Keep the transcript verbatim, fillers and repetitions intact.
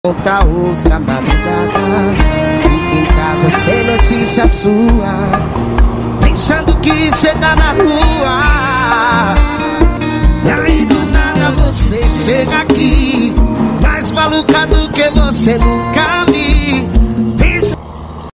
Outra, outra madrugada, fica em casa sem notícia sua, pensando que cê tá na rua. E aí do nada você chega aqui, mais maluca do que você nunca